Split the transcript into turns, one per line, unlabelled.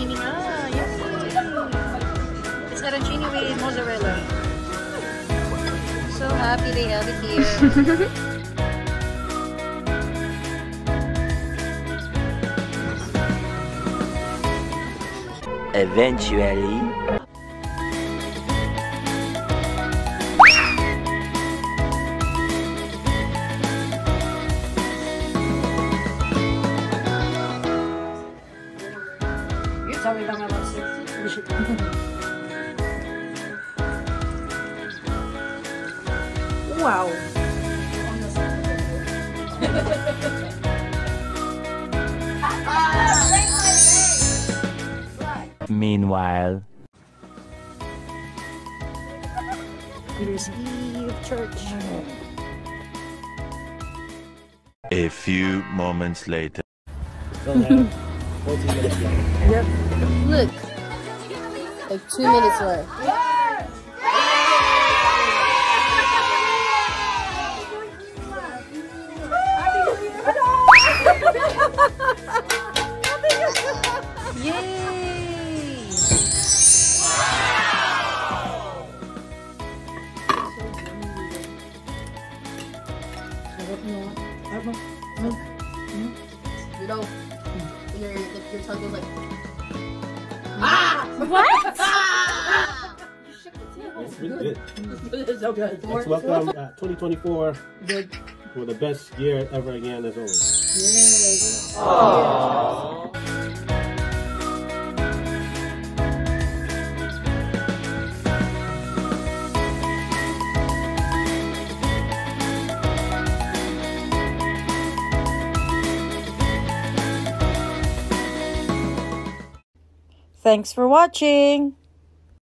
arancini nga. It's arancini with mozzarella. So happy they have it here.
Eventually.
Sorry lang about it. Wow.
Meanwhile.
Here's Eve of church.
A few moments later.
Yep. Look. Like 2 minutes left. Yay! You know, your tongue goes like, ah! What? You shook the table.
It's really good.
It's so good.
Let's welcome 2024
Good.
for the best year ever again, as always.
Yes.
Aww.
Thanks for watching!